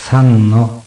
3の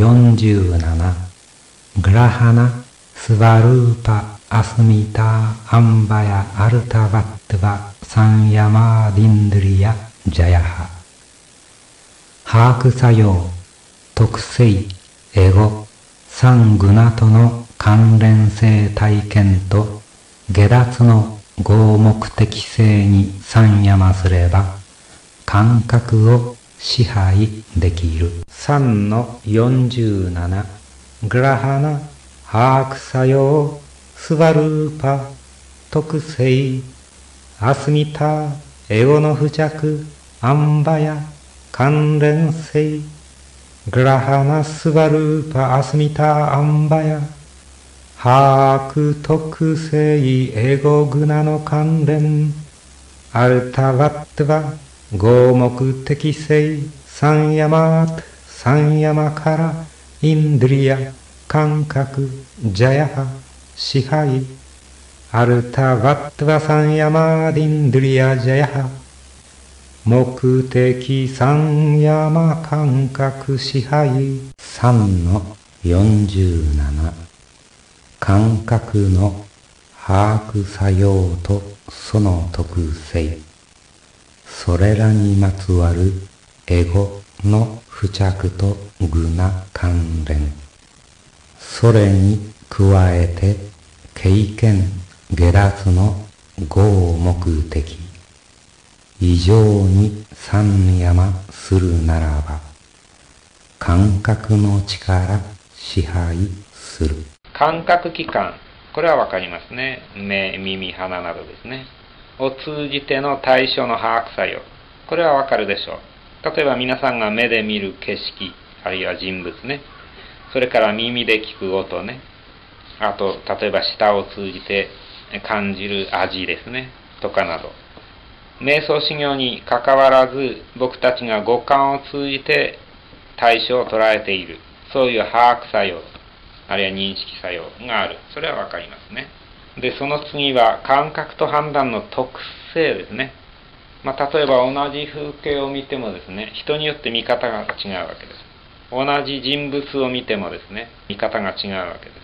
47グラハナスワルーパアスミタアンバヤアルタワットバサンヤマーディンドリヤジャヤハ。把握作用、特性、エゴ、三グナとの関連性体験と下脱の合目的性に三山すれば感覚を支配できる。3の47グラハナ把握作用スバルーパ特性アスミタエゴの付着アンバヤ関連性グラハナスバルーパアスミタアンバヤ把握特性エゴグナの関連アルタワットバ合目的性三山からインドリヤ感覚ジャヤハ支配アルタワットバ三山ディンドリヤジャヤハ目的三山感覚支配。3の47感覚の把握作用とその特性、それらにまつわるエゴの付着とグナ関連、それに加えて経験下脱の合目的以上に三山するならば感覚の力支配する。 感覚器官、これはわかりますね。目、耳、鼻などですね。を通じての対象の把握作用、これはわかるでしょう。例えば皆さんが目で見る景色、あるいは人物ね。それから耳で聞く音ね。あと、例えば舌を通じて感じる味ですね。とかなど。瞑想修行にかかわらず、僕たちが五感を通じて対象を捉えている。そういう把握作用、あるいは認識作用がある。それはわかりますね。で、その次は感覚と判断の特性ですね。例えば同じ風景を見てもですね、人によって見方が違うわけです。同じ人物を見てもですね、見方が違うわけです。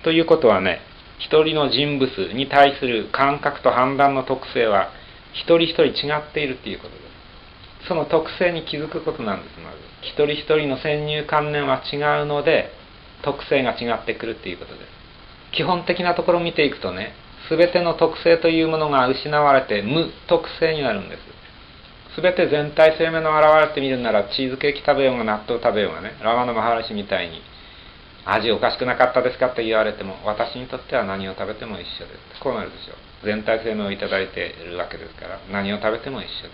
ということはね、一人の人物に対する感覚と判断の特性は一人一人違っているということです。その特性に気づくことなんです。まず一人一人の先入観念は違うので特性が違ってくるということです。基本的なところを見ていくとね、すべての特性というものが失われて無特性になるんです。すべて全体性の現れてみるなら、チーズケーキ食べようが納豆食べようがね、ラマのマハラシみたいに味おかしくなかったですかと言われても、私にとっては何を食べても一緒です。こうなるでしょう。全体性をいただいているわけですから、何を食べても一緒です。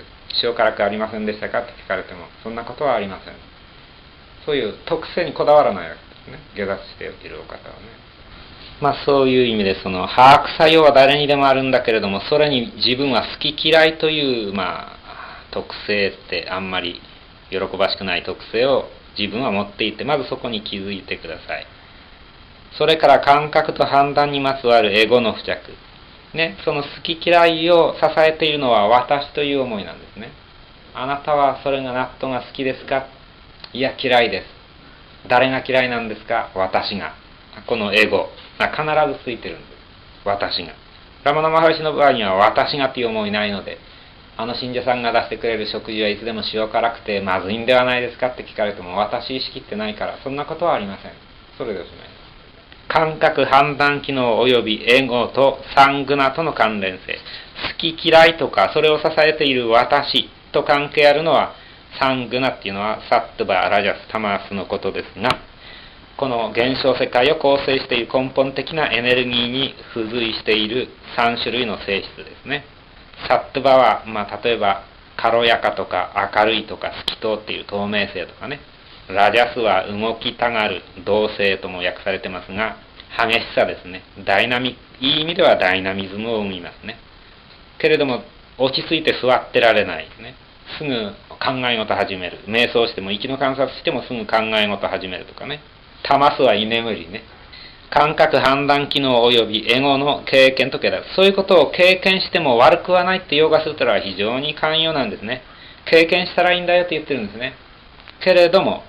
塩辛くありませんでしたかと聞かれても、そんなことはありません。そういう特性にこだわらないわけですね。下脱しているお方はね。そういう意味で、その把握作用は誰にでもあるんだけれども、それに自分は好き嫌いという特性ってあんまり喜ばしくない特性を自分は持っていて、まずそこに気づいてください。それから感覚と判断にまつわるエゴの付着ね、その好き嫌いを支えているのは私という思いなんですね。あなたはそれが納豆が好きですか？いや嫌いです。誰が嫌いなんですか？私が。このエゴが必ずついてるんです。私が。ラマナマハリシの場合には私がという思いないので、あの信者さんが出してくれる食事はいつでも塩辛くてまずいんではないですかって聞かれても、私意識ってないからそんなことはありません。それでおしまいです。感覚判断機能及びエゴとサングナとの関連性、好き嫌いとかそれを支えている私と関係あるのはサングナっていうのはサットバ、ラジャス、タマースのことですが、この現象世界を構成している根本的なエネルギーに付随している3種類の性質ですね。サットバは、例えば軽やかとか明るいとか透き通っている透明性とかね。ラジャスは動きたがる動性とも訳されてますが、激しさですね。いい意味ではダイナミズムを生みますね。けれども落ち着いて座ってられないですね。すぐ考え事始める。瞑想しても息の観察してもすぐ考え事始めるとかね。タマスは居眠りね。感覚判断機能及びエゴの経験と下脱。そういうことを経験しても悪くはないってヨーガスートラは非常に寛容なんですね。経験したらいいんだよって言ってるんですね。けれども、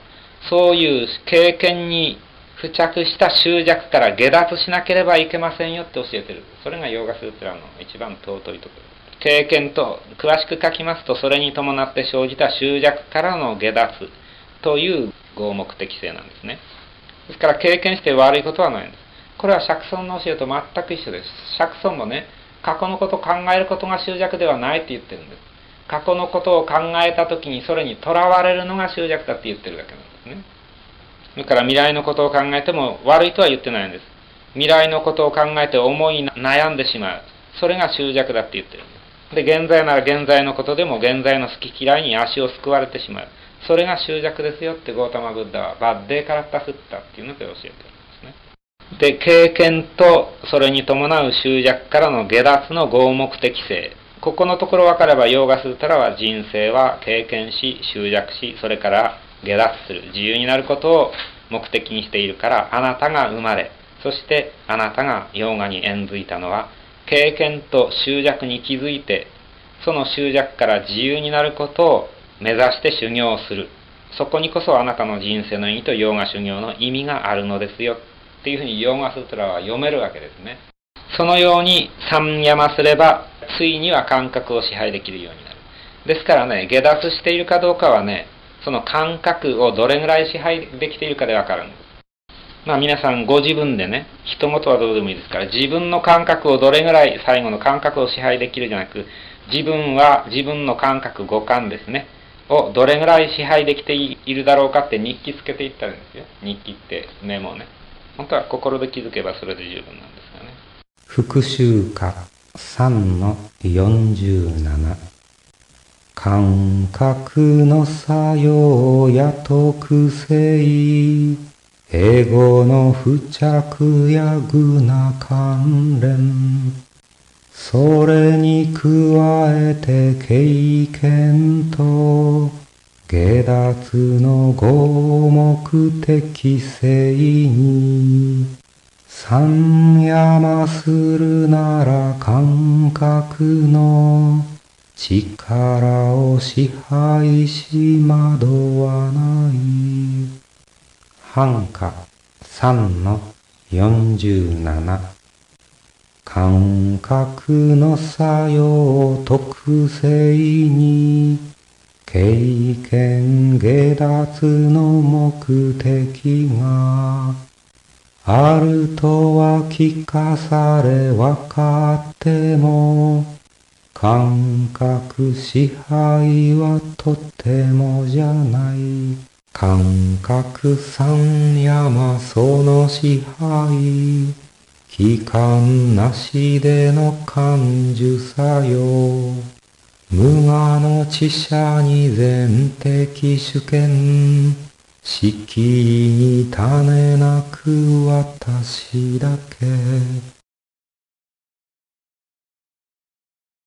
そういう経験に付着した執着から下脱しなければいけませんよって教えてる。それがヨーガスートラの一番尊いところ。経験と、詳しく書きますと、それに伴って生じた執着からの下脱という合目的性なんですね。ですから経験して悪いことはないんです。これは釈尊の教えと全く一緒です。釈尊もね、過去のことを考えることが執着ではないって言ってるんです。過去のことを考えたときにそれにとらわれるのが執着だって言ってるだけなんですね。それから未来のことを考えても悪いとは言ってないんです。未来のことを考えて思い悩んでしまう。それが執着だって言ってるんです。で、現在なら現在のことでも現在の好き嫌いに足をすくわれてしまう。それが執着ですよってゴータマブッダはバッデーカラッタスッタっていうので教えてるんですね。で、経験とそれに伴う執着からの下脱の合目的性。ここのところ分かればヨーガスータラは人生は経験し、執着し、それから下脱する、自由になることを目的にしているから、あなたが生まれ、そしてあなたがヨーガに縁づいたのは、経験と執着に気づいて、その執着から自由になることを目指して修行をする。そこにこそあなたの人生の意味とヨーガ修行の意味があるのですよ。っていうふうにヨーガスートラは読めるわけですね。そのように三山すれば、ついには感覚を支配できるようになる。ですからね、下脱しているかどうかはね、その感覚をどれぐらい支配できているかでわかるんです。まあ皆さんご自分でね、人事はどうでもいいですから、自分の感覚をどれぐらい、最後の感覚を支配できるじゃなく、自分は自分の感覚、五感ですね、をどれぐらい支配できているだろうかって日記つけていったらいいんですよ。日記ってメモね。本当は心で気づけばそれで十分なんですよね。 復習歌3-47感覚の作用や特性、エゴの付着や具な関連、それに加えて経験と下脱の合目的性に三山するなら感覚の力を支配し惑わない。反歌3-47感覚の作用特性に経験下脱の目的があるとは聞かされ分かっても、感覚支配はとてもじゃない。感覚三山その支配、期間なしでの感受作用、無我の知者に全的主権、敷居に種なく私だけ。